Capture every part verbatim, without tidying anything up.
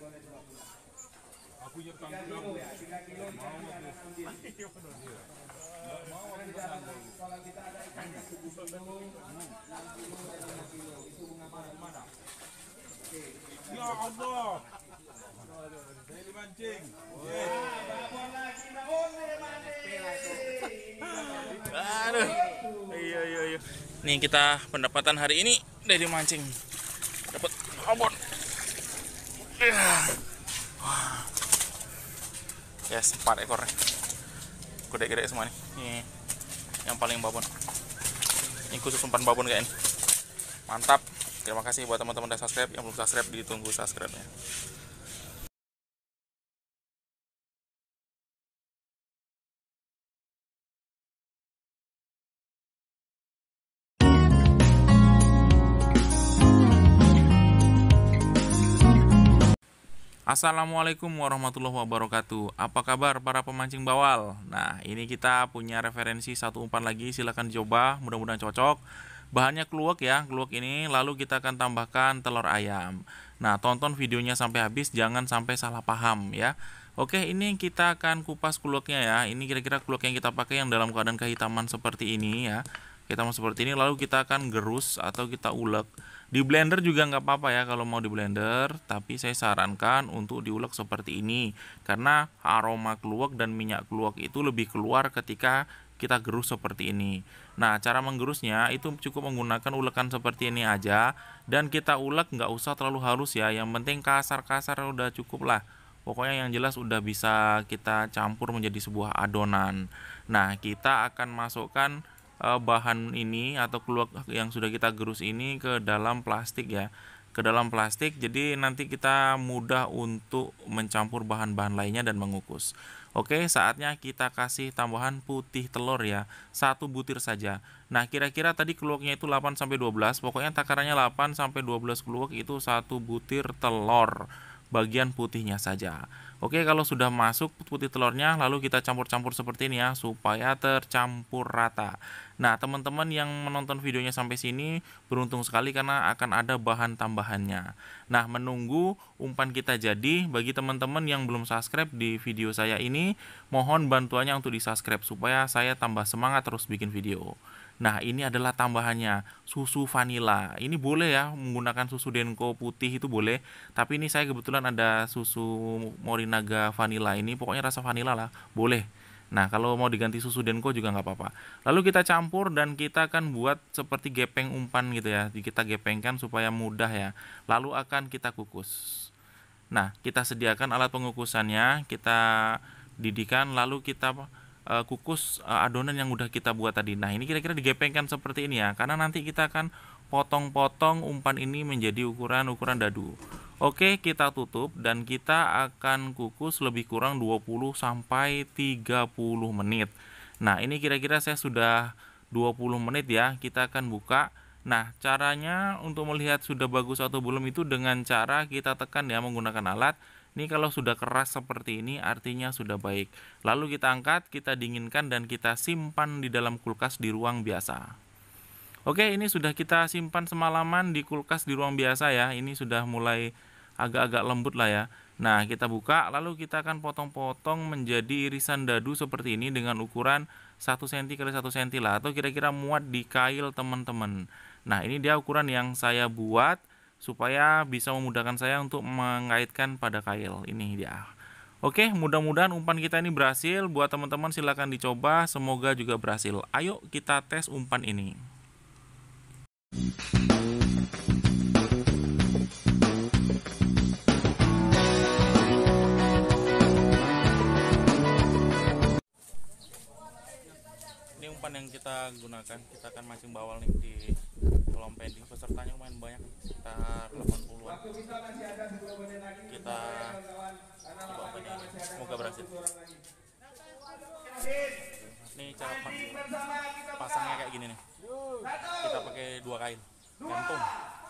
Aku nyertang kamu ya, tiga kilo mau aku. Mau aku kalau kita ada ikan tujuh kilo, enam kilo dan lima kilo. Itu bunga mana? Oke. Ya Allah. Saya dimancing. Babon lagi, babon Aduh. Iya iya iya. Nih kita pendapatan hari ini dari mancing. Dapat babon. Yes, empat ekor. Gede-gede semua nih. Ini yang paling babon. Ini khusus umpan babon kayak ini. Mantap. Terima kasih buat teman-teman yang subscribe. Yang belum subscribe ditunggu subscribe-nya. Assalamualaikum warahmatullahi wabarakatuh. Apa kabar para pemancing bawal? Nah, ini kita punya referensi satu umpan lagi. Silahkan dicoba, mudah-mudahan cocok. Bahannya kluwek ya, kluwek ini. Lalu kita akan tambahkan telur ayam. Nah, tonton videonya sampai habis, jangan sampai salah paham ya. Oke, ini kita akan kupas kluweknya ya. Ini kira-kira kluwek yang kita pakai yang dalam keadaan kehitaman seperti ini ya. Kita mau seperti ini, lalu kita akan gerus atau kita ulek. Di blender juga nggak apa-apa ya kalau mau di blender, tapi saya sarankan untuk diulek seperti ini karena aroma kluwek dan minyak kluwek itu lebih keluar ketika kita gerus seperti ini. Nah, cara menggerusnya itu cukup menggunakan ulekan seperti ini aja, dan kita ulek nggak usah terlalu halus ya, yang penting kasar-kasar udah cukup lah. Pokoknya yang jelas udah bisa kita campur menjadi sebuah adonan. Nah, kita akan masukkan bahan ini atau kluwek yang sudah kita gerus ini ke dalam plastik ya, ke dalam plastik, jadi nanti kita mudah untuk mencampur bahan-bahan lainnya dan mengukus. Oke, saatnya kita kasih tambahan putih telur ya, satu butir saja. Nah, kira-kira tadi kluweknya itu delapan sampai dua belas, pokoknya takarannya delapan sampai dua belas kluwek itu satu butir telur, bagian putihnya saja. Oke, kalau sudah masuk putih telurnya, lalu kita campur-campur seperti ini ya, supaya tercampur rata. Nah, teman-teman yang menonton videonya sampai sini beruntung sekali karena akan ada bahan tambahannya. Nah, menunggu umpan kita jadi, bagi teman-teman yang belum subscribe di video saya ini, mohon bantuannya untuk di-subscribe supaya saya tambah semangat terus bikin video. Nah, ini adalah tambahannya, susu vanila. Ini boleh ya, menggunakan susu Denko putih itu boleh. Tapi ini saya kebetulan ada susu Morinaga vanila ini, pokoknya rasa vanila lah, boleh. Nah, kalau mau diganti susu Denko juga nggak apa-apa. Lalu kita campur dan kita akan buat seperti gepeng umpan gitu ya. Kita gepengkan supaya mudah ya. Lalu akan kita kukus. Nah, kita sediakan alat pengukusannya, kita didihkan, lalu kita Uh, kukus uh, adonan yang udah kita buat tadi. Nah, ini kira-kira digepengkan seperti ini ya, karena nanti kita akan potong-potong umpan ini menjadi ukuran-ukuran dadu. Oke, kita tutup dan kita akan kukus lebih kurang dua puluh sampai tiga puluh menit. Nah, ini kira-kira saya sudah dua puluh menit ya. Kita akan buka. Nah, caranya untuk melihat sudah bagus atau belum itu dengan cara kita tekan ya menggunakan alat. Ini kalau sudah keras seperti ini artinya sudah baik. Lalu kita angkat, kita dinginkan dan kita simpan di dalam kulkas di ruang biasa. Oke, ini sudah kita simpan semalaman di kulkas di ruang biasa ya. Ini sudah mulai agak-agak lembut lah ya. Nah, kita buka, lalu kita akan potong-potong menjadi irisan dadu seperti ini dengan ukuran satu sentimeter kali satu sentimeter lah, atau kira-kira muat di kail teman-teman. Nah, ini dia ukuran yang saya buat supaya bisa memudahkan saya untuk mengaitkan pada kail. Ini dia. Oke, mudah-mudahan umpan kita ini berhasil. Buat teman-teman silahkan dicoba, semoga juga berhasil. Ayo kita tes umpan ini. Ini umpan yang kita gunakan, kita akan mancing bawal nih di kolam pending. Pesertanya lumayan banyak, sekitar delapan puluhan. Kita coba umpan ini, semoga berhasil. Ini cara pasangnya kayak gini nih, kita pakai dua kail gantung.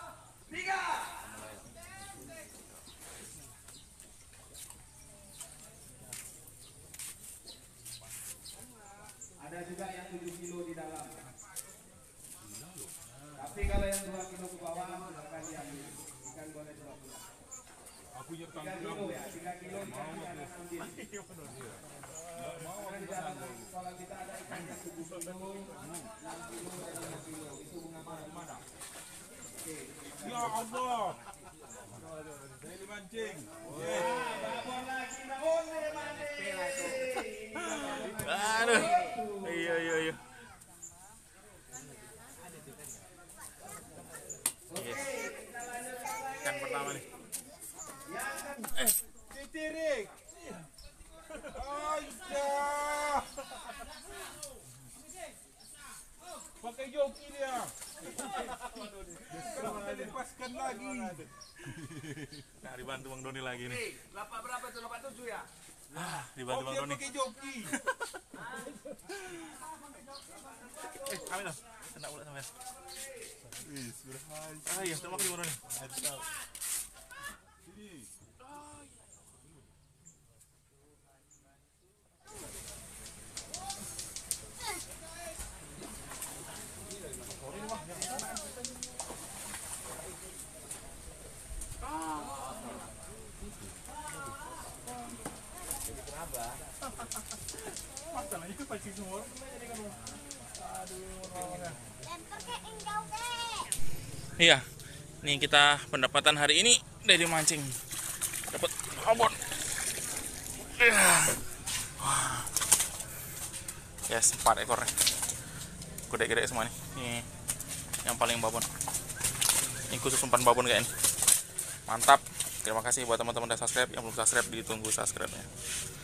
Ada juga yang tujuh kilo di dalam. Tapi kalau yang dua kilo ke bawah silakan diambil. Ikan boleh dua kilo. Aku punya tanggung jawab. Mau aku. Mau aku kesana. Kalau kita ada ikan tujuh kilo, enam kilo dan lima kilo, itu bunga mana? Ya Allah. Saya dimancing. Babon lagi, babon dimancing. Aduh. Iya iya iya. Ikan pertama nih. Eh, titirik. Aisyah. Pakai joki dia. Kalau lepaskan lagi. Nah, dibantu Bang Doni lagi nih. Lapak berapa tuh? Lapak tujuh ya? Ah, dibantu Oh, Bang dia Doni. pakai joki. Eh, kami dong. Kena ulat sampai. Ah iya, terima kasih Bang Doni. Sini. Masalahnya itu pancing semua. Iya. Nih kita pendapatan hari ini dari mancing. Dapat babon. Yes, empat ekor. Gede-gede semua nih. Ini yang paling babon. Ini khusus umpan babon kayak ini. Mantap. Terima kasih buat teman-teman yang subscribe. Yang belum subscribe ditunggu subscribe-nya.